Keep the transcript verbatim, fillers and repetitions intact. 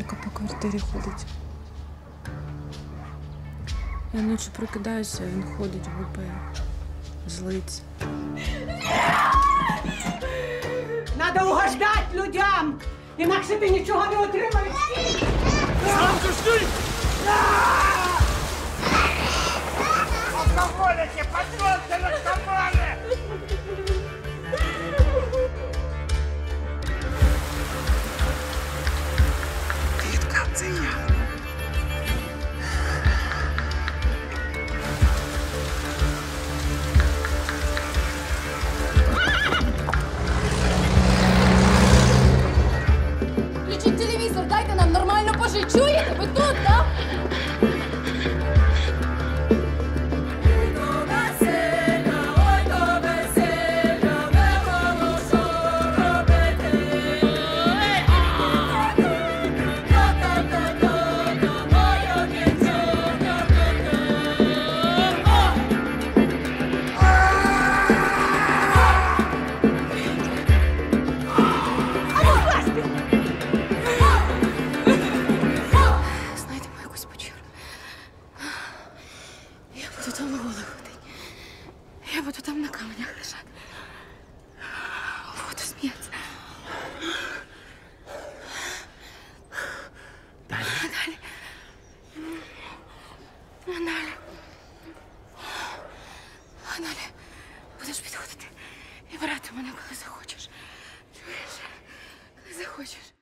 собака по квартирі ходить. Я ночі прокидаюся, він ходить, гупає, злиться. Надо угождать людям! Інакше ти нічого не отримаєш! Самку, стій! Алкоголики, патронки, наркомани! Квітка, це я. Включіть телевізор, дайте нам нормально пожити. Чуєте? Ви тут, так? Знайдемо якусь печеру. Я буду там голою ходити. Я буду там на каменях лежати. Буду сміятися. Далі. А далі. А далі. А далі будеш підходити і брати мене, коли захочеш. Чуєш? Коли захочеш.